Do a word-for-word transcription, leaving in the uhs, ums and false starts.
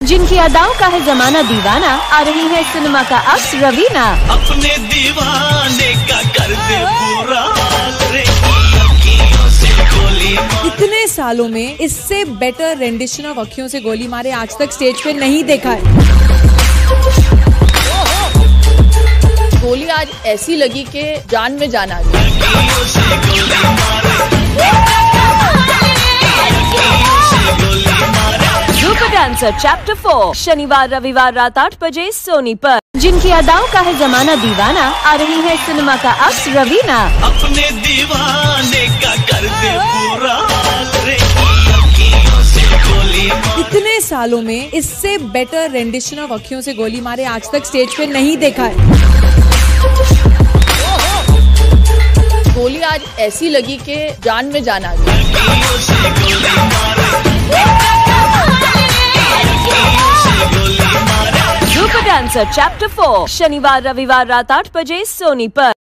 जिनकी अदाओं का है जमाना दीवाना, आ रही है सिनेमा का अक्स रवीना। अपने दीवाने का कर दे पूरा रे, से गोली इतने सालों में इससे बेटर रेंडिशन ऑफ अखियों से गोली मारे आज तक स्टेज पे नहीं देखा है। गोली आज ऐसी लगी कि जान में जान आ गई। सुपर डांसर चैप्टर फोर शनिवार रविवार रात आठ बजे सोनी पर। जिनकी अदाओं का है जमाना दीवाना, आ रही है सिनेमा का अक्स रवीना। अपने दीवाने का कर दे पूरा रे, से गोली इतने सालों में इससे बेटर रेंडिशन ऑफ अखियों से गोली मारे आज तक स्टेज पे नहीं देखा है। गोली आज ऐसी लगी कि जान में जान आ गई। सुपर डांसर चैप्टर फोर शनिवार रविवार रात आठ बजे सोनी पर।